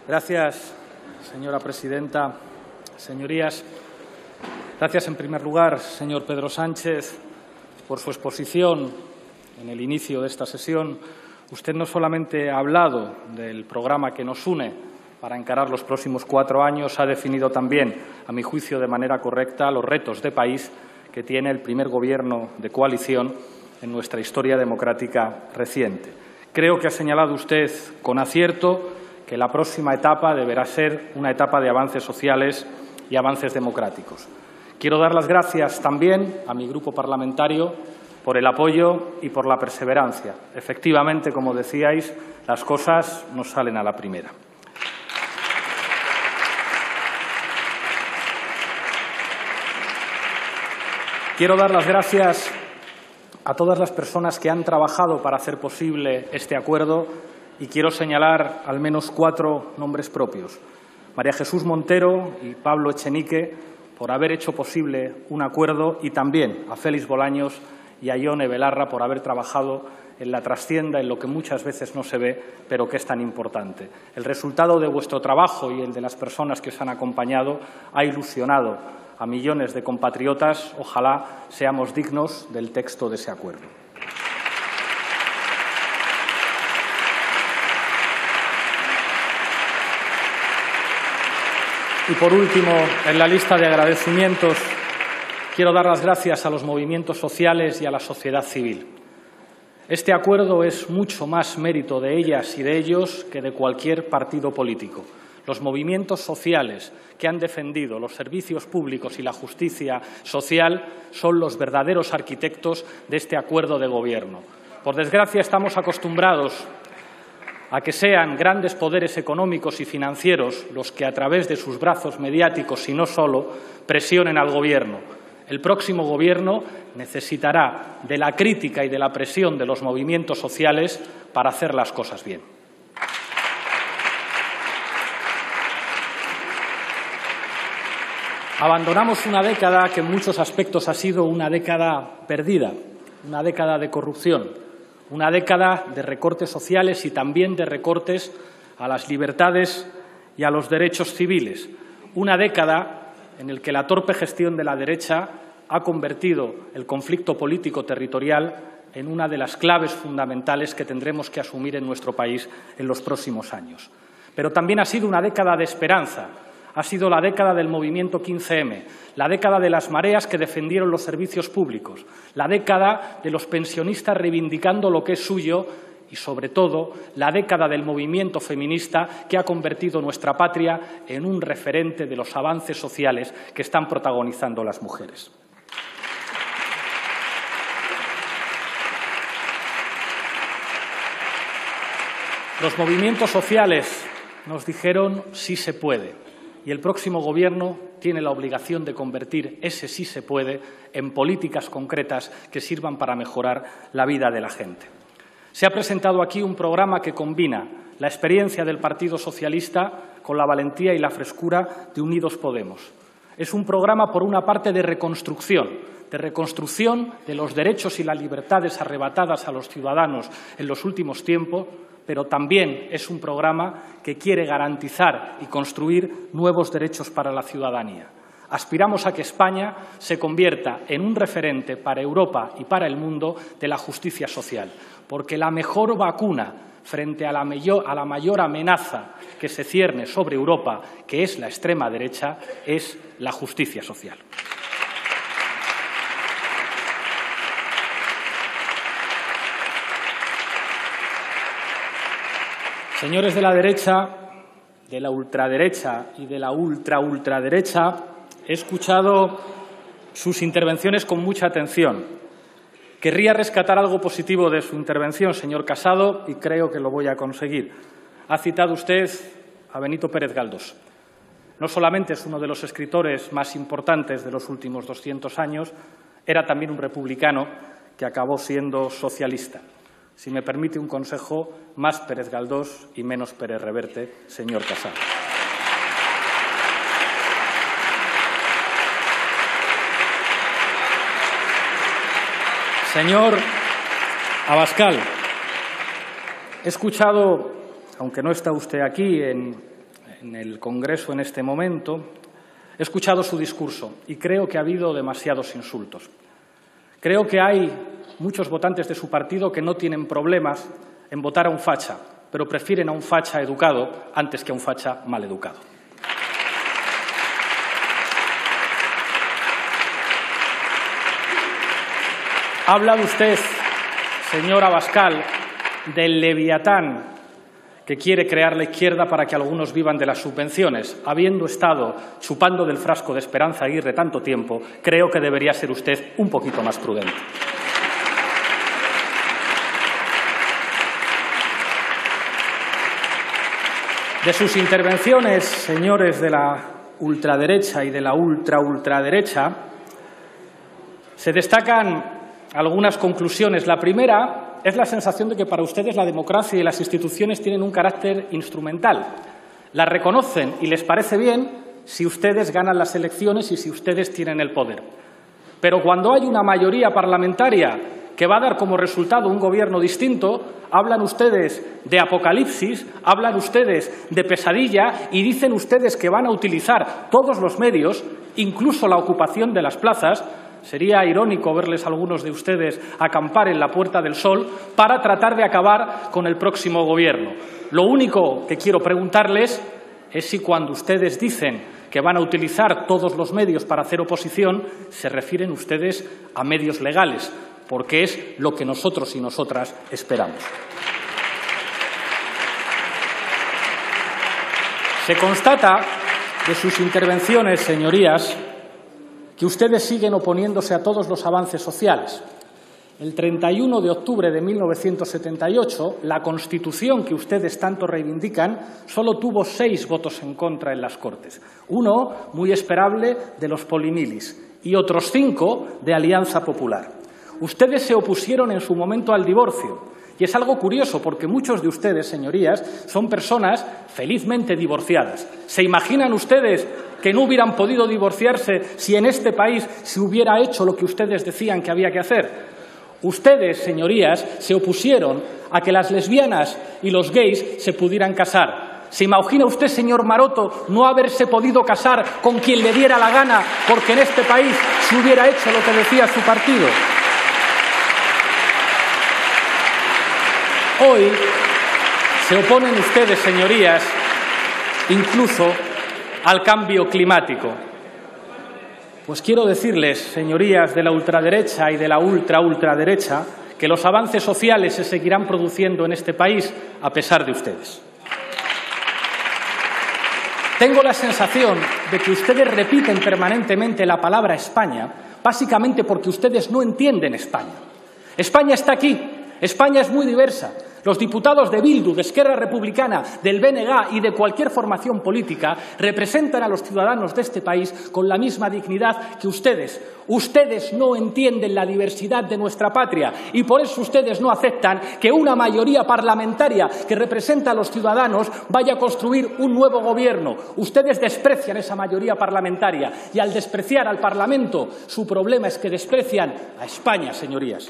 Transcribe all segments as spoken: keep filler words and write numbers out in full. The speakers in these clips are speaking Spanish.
Gracias, señora presidenta. Señorías, gracias en primer lugar, señor Pedro Sánchez, por su exposición en el inicio de esta sesión. Usted no solamente ha hablado del programa que nos une para encarar los próximos cuatro años, ha definido también, a mi juicio, de manera correcta los retos de país que tiene el primer Gobierno de coalición en nuestra historia democrática reciente. Creo que ha señalado usted con acierto que la próxima etapa deberá ser una etapa de avances sociales y avances democráticos. Quiero dar las gracias también a mi grupo parlamentario por el apoyo y por la perseverancia. Efectivamente, como decíais, las cosas no salen a la primera. Quiero dar las gracias a todas las personas que han trabajado para hacer posible este acuerdo y quiero señalar al menos cuatro nombres propios. María Jesús Montero y Pablo Echenique por haber hecho posible un acuerdo y también a Félix Bolaños y a Ione Belarra por haber trabajado en la trastienda, en lo que muchas veces no se ve, pero que es tan importante. El resultado de vuestro trabajo y el de las personas que os han acompañado ha ilusionado a millones de compatriotas. Ojalá seamos dignos del texto de ese acuerdo. Y, por último, en la lista de agradecimientos, quiero dar las gracias a los movimientos sociales y a la sociedad civil. Este acuerdo es mucho más mérito de ellas y de ellos que de cualquier partido político. Los movimientos sociales que han defendido los servicios públicos y la justicia social son los verdaderos arquitectos de este acuerdo de gobierno. Por desgracia, estamos acostumbrados a que sean grandes poderes económicos y financieros los que, a través de sus brazos mediáticos y no solo, presionen al Gobierno. El próximo Gobierno necesitará de la crítica y de la presión de los movimientos sociales para hacer las cosas bien. Abandonamos una década que en muchos aspectos ha sido una década perdida, una década de corrupción, una década de recortes sociales y también de recortes a las libertades y a los derechos civiles. Una década en la que la torpe gestión de la derecha ha convertido el conflicto político territorial en una de las claves fundamentales que tendremos que asumir en nuestro país en los próximos años. Pero también ha sido una década de esperanza. Ha sido la década del movimiento quince eme, la década de las mareas que defendieron los servicios públicos, la década de los pensionistas reivindicando lo que es suyo y, sobre todo, la década del movimiento feminista que ha convertido nuestra patria en un referente de los avances sociales que están protagonizando las mujeres. Los movimientos sociales nos dijeron sí se puede. Y el próximo Gobierno tiene la obligación de convertir ese sí se puede en políticas concretas que sirvan para mejorar la vida de la gente. Se ha presentado aquí un programa que combina la experiencia del Partido Socialista con la valentía y la frescura de Unidos Podemos. Es un programa, por una parte, de reconstrucción, de reconstrucción de los derechos y las libertades arrebatadas a los ciudadanos en los últimos tiempos, pero también es un programa que quiere garantizar y construir nuevos derechos para la ciudadanía. Aspiramos a que España se convierta en un referente para Europa y para el mundo de la justicia social, porque la mejor vacuna frente a la mayor, a la mayor amenaza que se cierne sobre Europa, que es la extrema derecha, es la justicia social. Señores de la derecha, de la ultraderecha y de la ultra-ultraderecha, he escuchado sus intervenciones con mucha atención. Querría rescatar algo positivo de su intervención, señor Casado, y creo que lo voy a conseguir. Ha citado usted a Benito Pérez Galdós. No solamente es uno de los escritores más importantes de los últimos doscientos años, era también un republicano que acabó siendo socialista. Si me permite un consejo, más Pérez Galdós y menos Pérez Reverte, señor Casado. Señor Abascal, he escuchado, aunque no está usted aquí en en el Congreso en este momento, he escuchado su discurso y creo que ha habido demasiados insultos. Creo que hay muchos votantes de su partido que no tienen problemas en votar a un facha, pero prefieren a un facha educado antes que a un facha mal educado. Ha hablado usted, señor Abascal, del leviatán que quiere crear la izquierda para que algunos vivan de las subvenciones. Habiendo estado chupando del frasco de Esperanza Aguirre tanto tiempo, creo que debería ser usted un poquito más prudente. De sus intervenciones, señores de la ultraderecha y de la ultra-ultraderecha, se destacan algunas conclusiones. La primera es la sensación de que para ustedes la democracia y las instituciones tienen un carácter instrumental. Las reconocen y les parece bien si ustedes ganan las elecciones y si ustedes tienen el poder. Pero cuando hay una mayoría parlamentaria que va a dar como resultado un gobierno distinto, hablan ustedes de apocalipsis, hablan ustedes de pesadilla y dicen ustedes que van a utilizar todos los medios, incluso la ocupación de las plazas. Sería irónico verles a algunos de ustedes acampar en la Puerta del Sol para tratar de acabar con el próximo gobierno. Lo único que quiero preguntarles es si cuando ustedes dicen que van a utilizar todos los medios para hacer oposición, se refieren ustedes a medios legales, porque es lo que nosotros y nosotras esperamos. Se constata de sus intervenciones, señorías, que ustedes siguen oponiéndose a todos los avances sociales. El treinta y uno de octubre de mil novecientos setenta y ocho, la Constitución que ustedes tanto reivindican solo tuvo seis votos en contra en las Cortes. Uno, muy esperable, de los Polimilis y otros cinco de Alianza Popular. Ustedes se opusieron en su momento al divorcio. Y es algo curioso porque muchos de ustedes, señorías, son personas felizmente divorciadas. ¿Se imaginan ustedes que no hubieran podido divorciarse si en este país se hubiera hecho lo que ustedes decían que había que hacer? Ustedes, señorías, se opusieron a que las lesbianas y los gays se pudieran casar. ¿Se imagina usted, señor Maroto, no haberse podido casar con quien le diera la gana porque en este país se hubiera hecho lo que decía su partido? Hoy se oponen ustedes, señorías, incluso al cambio climático. Pues quiero decirles, señorías de la ultraderecha y de la ultra-ultraderecha, que los avances sociales se seguirán produciendo en este país a pesar de ustedes. Tengo la sensación de que ustedes repiten permanentemente la palabra España, básicamente porque ustedes no entienden España. España está aquí, España es muy diversa. Los diputados de Bildu, de Esquerra Republicana, del B N G y de cualquier formación política representan a los ciudadanos de este país con la misma dignidad que ustedes. Ustedes no entienden la diversidad de nuestra patria y por eso ustedes no aceptan que una mayoría parlamentaria que representa a los ciudadanos vaya a construir un nuevo gobierno. Ustedes desprecian esa mayoría parlamentaria y al despreciar al Parlamento, su problema es que desprecian a España, señorías.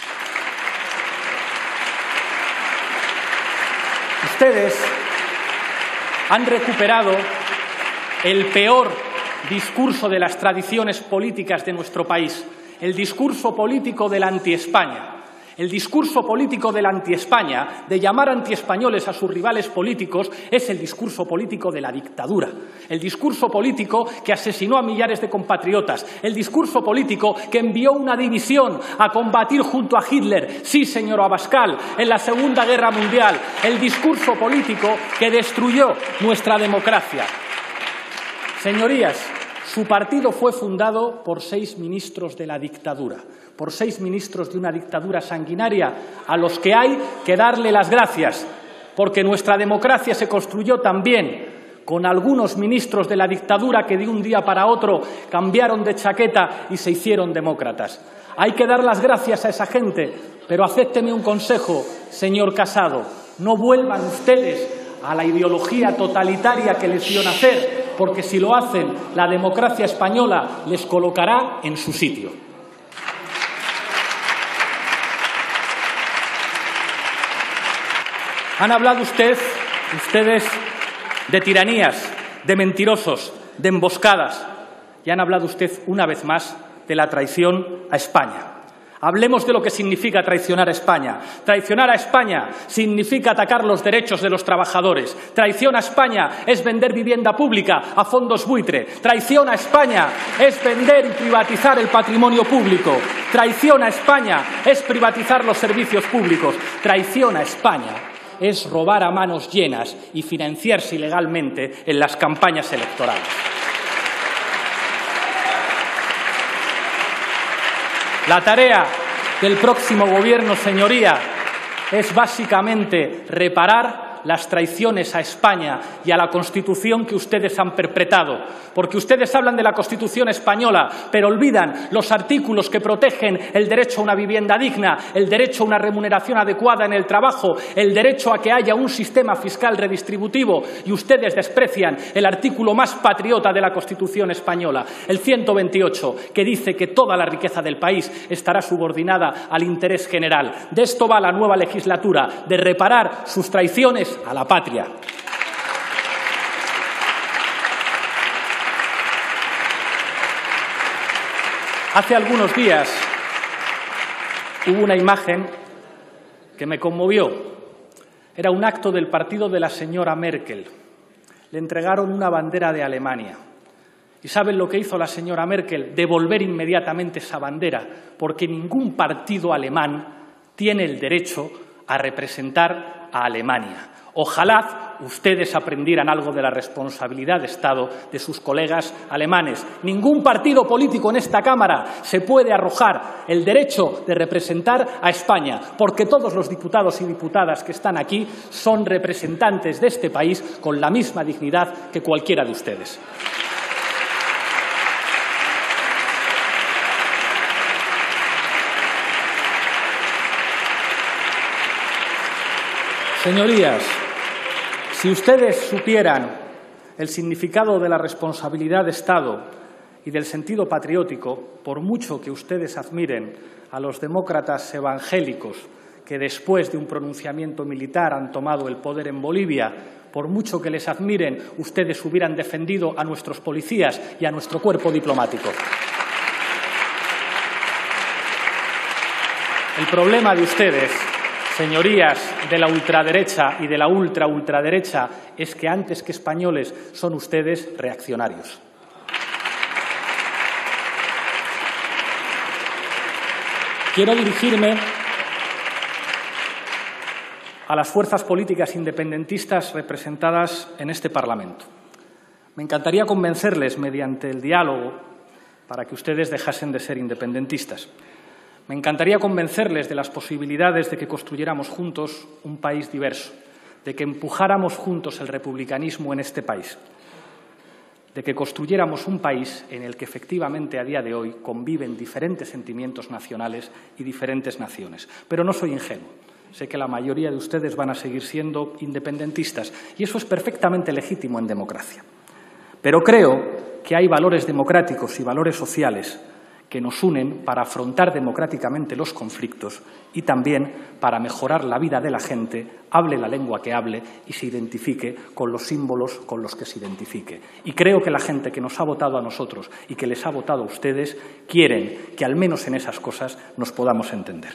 Ustedes han recuperado el peor discurso de las tradiciones políticas de nuestro país, el discurso político del anti-España. El discurso político del anti-España, de llamar anti-españoles a sus rivales políticos, es el discurso político de la dictadura. El discurso político que asesinó a millares de compatriotas. El discurso político que envió una división a combatir junto a Hitler, sí, señor Abascal, en la Segunda Guerra Mundial. El discurso político que destruyó nuestra democracia. Señorías, su partido fue fundado por seis ministros de la dictadura, por seis ministros de una dictadura sanguinaria a los que hay que darle las gracias, porque nuestra democracia se construyó también con algunos ministros de la dictadura que de un día para otro cambiaron de chaqueta y se hicieron demócratas. Hay que dar las gracias a esa gente, pero acépteme un consejo, señor Casado, no vuelvan ustedes a la ideología totalitaria que les vio nacer, porque si lo hacen, la democracia española les colocará en su sitio. Han hablado usted, ustedes de tiranías, de mentirosos, de emboscadas. Y han hablado usted una vez más de la traición a España. Hablemos de lo que significa traicionar a España. Traicionar a España significa atacar los derechos de los trabajadores. Traición a España es vender vivienda pública a fondos buitre. Traición a España es vender y privatizar el patrimonio público. Traición a España es privatizar los servicios públicos. Traición a España es robar a manos llenas y financiarse ilegalmente en las campañas electorales. La tarea del próximo Gobierno, señoría, es básicamente reparar las traiciones a España y a la Constitución que ustedes han perpetrado. Porque ustedes hablan de la Constitución española, pero olvidan los artículos que protegen el derecho a una vivienda digna, el derecho a una remuneración adecuada en el trabajo, el derecho a que haya un sistema fiscal redistributivo, y ustedes desprecian el artículo más patriota de la Constitución española, el ciento veintiocho, que dice que toda la riqueza del país estará subordinada al interés general. De esto va la nueva legislatura, de reparar sus traiciones a la patria. Hace algunos días hubo una imagen que me conmovió. Era un acto del partido de la señora Merkel. Le entregaron una bandera de Alemania. ¿Y saben lo que hizo la señora Merkel? Devolver inmediatamente esa bandera, porque ningún partido alemán tiene el derecho a representar a Alemania. Ojalá ustedes aprendieran algo de la responsabilidad de Estado de sus colegas alemanes. Ningún partido político en esta Cámara se puede arrojar el derecho de representar a España, porque todos los diputados y diputadas que están aquí son representantes de este país con la misma dignidad que cualquiera de ustedes. Señorías, si ustedes supieran el significado de la responsabilidad de Estado y del sentido patriótico, por mucho que ustedes admiren a los demócratas evangélicos que después de un pronunciamiento militar han tomado el poder en Bolivia, por mucho que les admiren, ustedes hubieran defendido a nuestros policías y a nuestro cuerpo diplomático. El problema de ustedes, señorías de la ultraderecha y de la ultra-ultraderecha, es que antes que españoles son ustedes reaccionarios. Quiero dirigirme a las fuerzas políticas independentistas representadas en este Parlamento. Me encantaría convencerles mediante el diálogo para que ustedes dejasen de ser independentistas. Me encantaría convencerles de las posibilidades de que construyéramos juntos un país diverso, de que empujáramos juntos el republicanismo en este país, de que construyéramos un país en el que efectivamente a día de hoy conviven diferentes sentimientos nacionales y diferentes naciones. Pero no soy ingenuo. Sé que la mayoría de ustedes van a seguir siendo independentistas y eso es perfectamente legítimo en democracia. Pero creo que hay valores democráticos y valores sociales que nos unen para afrontar democráticamente los conflictos y también para mejorar la vida de la gente, hable la lengua que hable y se identifique con los símbolos con los que se identifique. Y creo que la gente que nos ha votado a nosotros y que les ha votado a ustedes quieren que al menos en esas cosas nos podamos entender.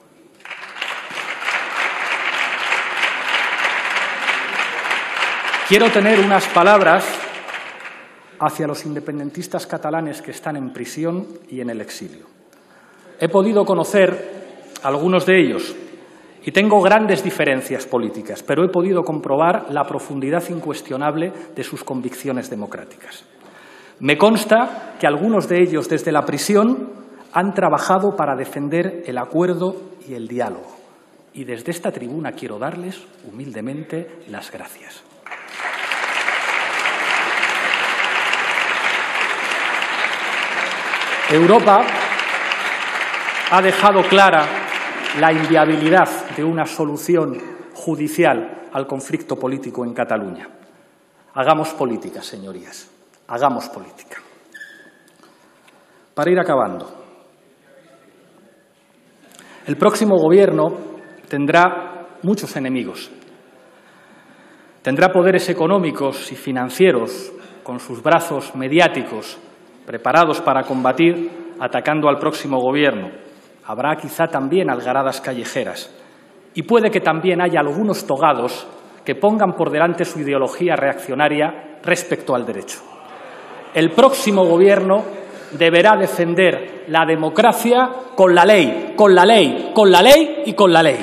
Quiero tener unas palabras hacia los independentistas catalanes que están en prisión y en el exilio. He podido conocer a algunos de ellos y tengo grandes diferencias políticas, pero he podido comprobar la profundidad incuestionable de sus convicciones democráticas. Me consta que algunos de ellos desde la prisión han trabajado para defender el acuerdo y el diálogo. Y desde esta tribuna quiero darles humildemente las gracias. Europa ha dejado clara la inviabilidad de una solución judicial al conflicto político en Cataluña. Hagamos política, señorías, hagamos política. Para ir acabando, el próximo Gobierno tendrá muchos enemigos. Tendrá poderes económicos y financieros con sus brazos mediáticos preparados para combatir atacando al próximo Gobierno. Habrá quizá también algaradas callejeras. Y puede que también haya algunos togados que pongan por delante su ideología reaccionaria respecto al derecho. El próximo Gobierno deberá defender la democracia con la ley, con la ley, con la ley y con la ley.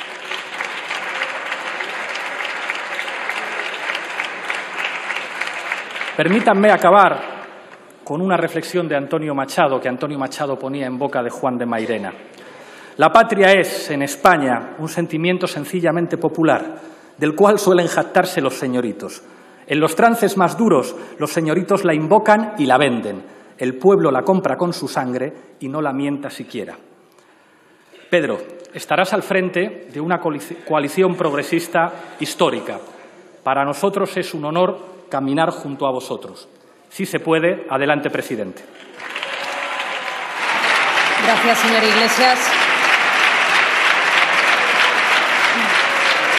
Permítanme acabar con una reflexión de Antonio Machado, que Antonio Machado ponía en boca de Juan de Mairena. La patria es, en España, un sentimiento sencillamente popular, del cual suelen jactarse los señoritos. En los trances más duros, los señoritos la invocan y la venden. El pueblo la compra con su sangre y no la mienta siquiera. Pedro, estarás al frente de una coalición progresista histórica. Para nosotros es un honor caminar junto a vosotros. Si se puede, adelante, presidente. Gracias, señor Iglesias.